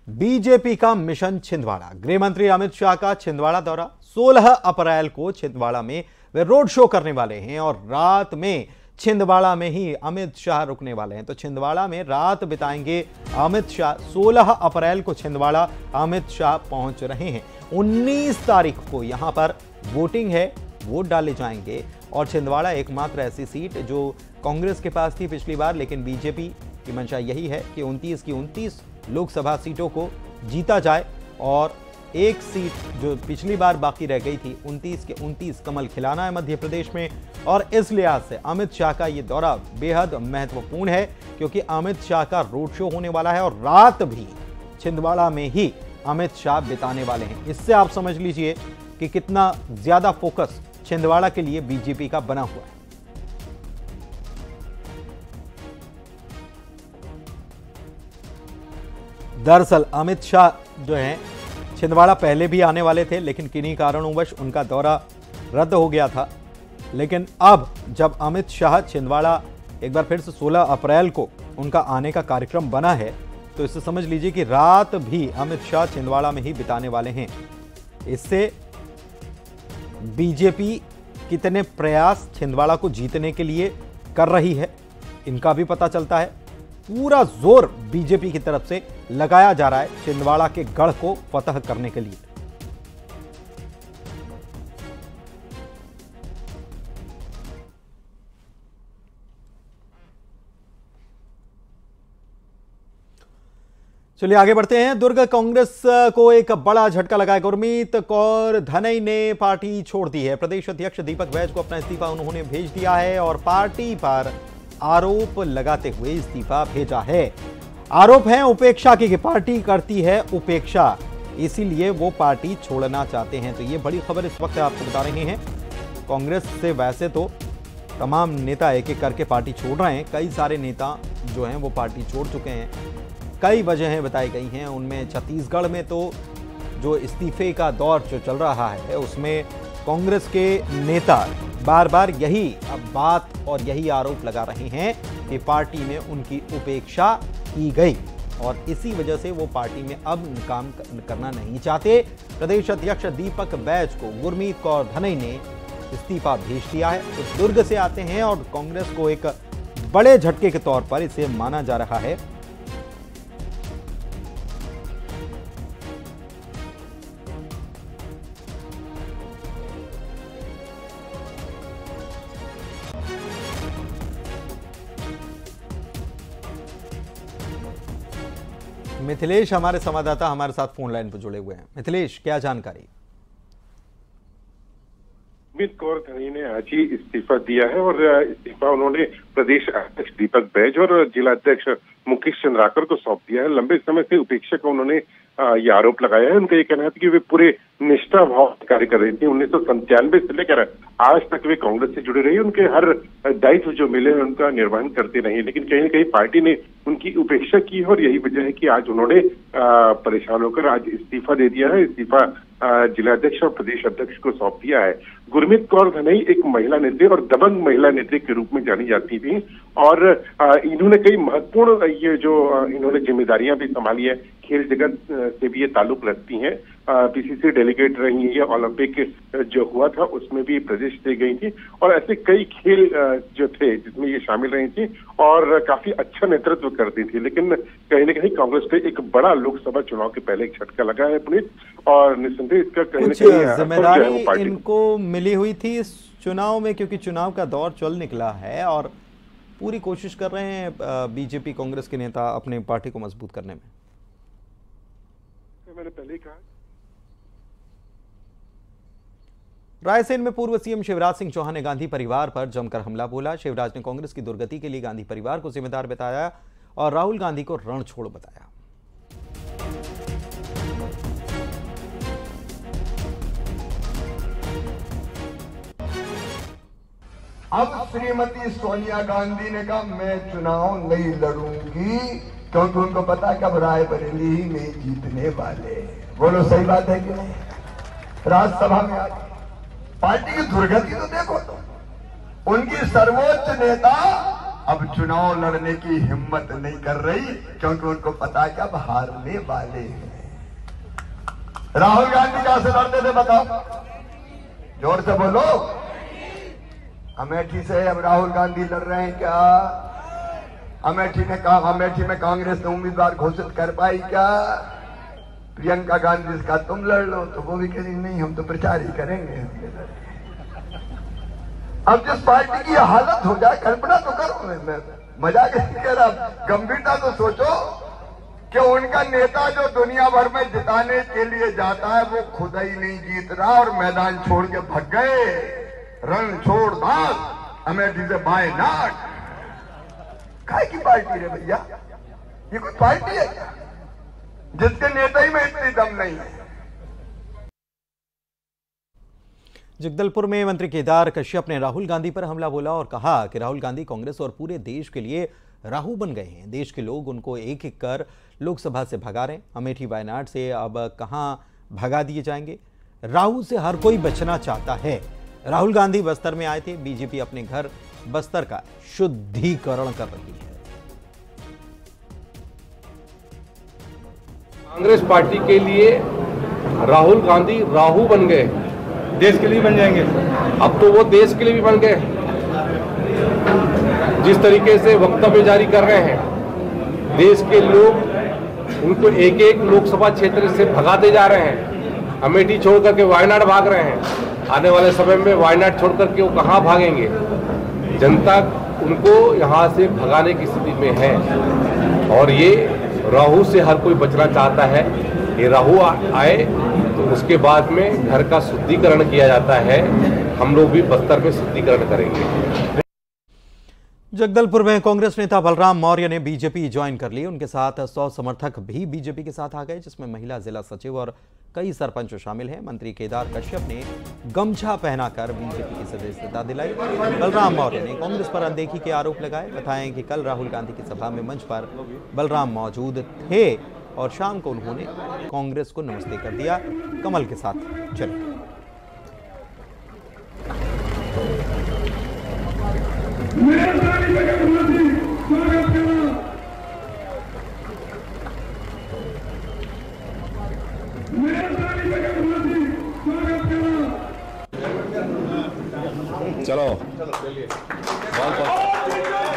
BJP का mission Chhindwara. गृह मंत्री अमित शाह का छिंदवाड़ा दौरा। 16 अप्रैल को छिंदवाड़ा में वे रोड शो करने वाले हैं और रात में छिंदवाड़ा में ही अमित शाह रुकने वाले हैं। तो छिंदवाड़ा में रात बिताएंगे अमित शाह। 16 अप्रैल को छिंदवाड़ा अमित शाह पहुंच रहे हैं। 19 तारीख को यहां पर वोटिंग है, वोट डाले जाएंगे और छिंदवाड़ा एकमात्र ऐसी सीट जो कांग्रेस के पास थी पिछली बार, लेकिन बीजेपी की मंशा यही है कि 29 की 29 लोकसभा सीटों को जीता जाए और एक सीट जो पिछली बार बाकी रह गई थी 29 के 29 कमल खिलाना है मध्य प्रदेश में। और इस लिहाज से अमित शाह का ये दौरा बेहद महत्वपूर्ण है क्योंकि अमित शाह का रोड शो होने वाला है और रात भी छिंदवाड़ा में ही अमित शाह बिताने वाले हैं। इससे आप समझ लीजिए कि कितना ज्यादा फोकस छिंदवाड़ा के लिए बीजेपी का बना हुआ है। दरअसल अमित शाह जो हैं छिंदवाड़ा पहले भी आने वाले थे, लेकिन किन्हीं कारणोंवश उनका दौरा रद्द हो गया था। लेकिन अब जब अमित शाह छिंदवाड़ा एक बार फिर से 16 अप्रैल को उनका आने का कार्यक्रम बना है, तो इससे समझ लीजिए कि रात भी अमित शाह छिंदवाड़ा में ही बिताने वाले हैं। इससे बीजेपी कितने प्रयास छिंदवाड़ा को जीतने के लिए कर रही है इनका भी पता चलता है। पूरा जोर बीजेपी की तरफ से लगाया जा रहा है छिंदवाड़ा के गढ़ को फतह करने के लिए। चलिए आगे बढ़ते हैं। दुर्ग कांग्रेस को एक बड़ा झटका लगा है। गुरमीत कौर धनई ने पार्टी छोड़ दी है। प्रदेश अध्यक्ष दीपक बैज को अपना इस्तीफा उन्होंने भेज दिया है और पार्टी पर आरोप लगाते हुए इस्तीफा भेजा है। आरोप है उपेक्षा की कि पार्टी करती है उपेक्षा, इसीलिए वो पार्टी छोड़ना चाहते हैं। तो ये बड़ी खबर इस वक्त आपको बता रहे हैं। कांग्रेस से वैसे तो तमाम नेता एक एक करके पार्टी छोड़ रहे हैं। कई सारे नेता जो हैं वो पार्टी छोड़ चुके हैं। कई वजहें बताई गई हैं। उनमें छत्तीसगढ़ में तो जो इस्तीफे का दौर जो चल रहा है उसमें कांग्रेस के नेता बार बार यही बात और यही आरोप लगा रहे हैं कि पार्टी में उनकी उपेक्षा की गई और इसी वजह से वो पार्टी में अब काम करना नहीं चाहते। प्रदेश अध्यक्ष दीपक बैज को गुरमीत कौर धनई ने इस्तीफा भेज दिया है। तो दुर्ग से आते हैं और कांग्रेस को एक बड़े झटके के तौर पर इसे माना जा रहा है। मिथिलेश हमारे संवाददाता हमारे साथ फोन लाइन पर जुड़े हुए हैं। मिथिलेश, क्या जानकारी? गुरमीत कौर धनई ने आज ही इस्तीफा दिया है और इस्तीफा उन्होंने प्रदेश अध्यक्ष दीपक बैज और जिला अध्यक्ष मुकेश चंद्राकर को सौंप दिया है। लंबे समय से उपेक्षा को उन्होंने ये आरोप लगाया है। उनका ये कहना था कि वे पूरे निष्ठा भाव कार्य कर रही थी। 1997 से लेकर आज तक वे कांग्रेस से जुड़े रही। उनके हर दायित्व जो मिले हैं उनका निर्वहन करते रहे, लेकिन कहीं न कहीं पार्टी ने उनकी उपेक्षा की और यही वजह है कि आज उन्होंने परेशान होकर आज इस्तीफा दे दिया है। इस्तीफा जिलाध्यक्ष और प्रदेश अध्यक्ष को सौंप दिया है। गुरमीत कौर धनई एक महिला नेत्री और दबंग महिला नेत्री के रूप में जानी जाती थी और इन्होंने कई महत्वपूर्ण ये जो इन्होंने जिम्मेदारियां भी संभाली है। खेल जगत से भी ये ताल्लुक रखती हैं। पीसीसी डेलीगेट रही है। ओलंपिक जो हुआ था उसमें भी प्रदेश से गई थी और ऐसे कई खेल जो थे जिसमें ये शामिल रही थी और काफी अच्छा नेतृत्व करती थी। लेकिन कहीं न कहीं कांग्रेस पे एक बड़ा लोकसभा चुनाव के पहले एक झटका लगा है पुनीत और निस्संदेह इसका कहीं न कहीं जिम्मेदारी इनको मिली हुई थी इस चुनाव में, क्योंकि चुनाव का दौर चल निकला है और पूरी कोशिश कर रहे हैं बीजेपी कांग्रेस के नेता अपने पार्टी को मजबूत करने में। मैंने पहले ही कहा। रायसेन में पूर्व सीएम शिवराज सिंह चौहान ने गांधी परिवार पर जमकर हमला बोला। शिवराज ने कांग्रेस की दुर्गति के लिए गांधी परिवार को जिम्मेदार बताया और राहुल गांधी को रणछोड़ बताया। अब श्रीमती सोनिया गांधी ने कहा मैं चुनाव नहीं लड़ूंगी क्योंकि उनको पता कब रायबरेली ही नहीं जीतने वाले। बोलो सही बात है कि नहीं? राज्यसभा में आज पार्टी की दुर्गति तो देखो। तो उनकी सर्वोच्च नेता अब चुनाव लड़ने की हिम्मत नहीं कर रही, क्योंकि उनको पता है कि अब हारने वाले हैं। राहुल गांधी कहां से लड़ते थे बताओ, जोर से बोलो। अमेठी से अब राहुल गांधी लड़ रहे हैं क्या? अमेठी में कांग्रेस ने उम्मीदवार घोषित कर पाई क्या? प्रियंका गांधी का तुम लड़ लो, तो वो भी कहेंगे नहीं हम तो प्रचार ही करेंगे। अब जिस पार्टी की हालत हो जाए, कल्पना तो करो, मजाक नहीं कर रहा, गंभीरता तो सोचो कि उनका नेता जो दुनिया भर में जिताने के लिए जाता है वो खुद ही नहीं जीत रहा और मैदान छोड़ के भाग गए। रण छोड़ भाग, अमेठी से बाय नाट। काय की पार्टी है भैया? ये कोई पार्टी है क्या जिसके नेता ही में इतनी दम नहीं है? जगदलपुर में मंत्री केदार कश्यप ने राहुल गांधी पर हमला बोला और कहा कि राहुल गांधी कांग्रेस और पूरे देश के लिए राहु बन गए हैं। देश के लोग उनको एक एक कर लोकसभा से भगा रहे हैं। अमेठी वायनाड से अब कहां भगा दिए जाएंगे? राहु से हर कोई बचना चाहता है। राहुल गांधी बस्तर में आए थे। बीजेपी अपने घर बस्तर का शुद्धिकरण कर रही है। कांग्रेस पार्टी के लिए राहुल गांधी राहु बन गए, देश के लिए बन जाएंगे। अब तो वो देश के लिए भी बन गए। जिस तरीके से वक्तव्य जारी कर रहे हैं, देश के लोग उनको एक एक लोकसभा क्षेत्र से भगाते जा रहे हैं। अमेठी छोड़ करके वायनाड भाग रहे हैं। आने वाले समय में वायनाड छोड़ करके वो कहां भागेंगे? जनता उनको यहां से भगाने की स्थिति में है और ये राहु से हर कोई बचना चाहता है। ये राहु आए तो उसके बाद में घर का शुद्धिकरण किया जाता है। हम लोग भी बस्तर में शुद्धिकरण करेंगे। जगदलपुर में कांग्रेस नेता बलराम मौर्य ने बीजेपी ज्वाइन कर ली। उनके साथ 100 समर्थक भी बीजेपी के साथ आ गए, जिसमें महिला जिला सचिव और कई सरपंच शामिल हैं। मंत्री केदार कश्यप ने गमछा पहनाकर बीजेपी की सदस्यता दिलाई। बलराम मौर्य ने कांग्रेस पर अनदेखी के आरोप लगाए। बताएं कि कल राहुल गांधी की सभा में मंच पर बलराम मौजूद थे और शाम को उन्होंने कांग्रेस को नमस्ते कर दिया। कमल के साथ चले। चलो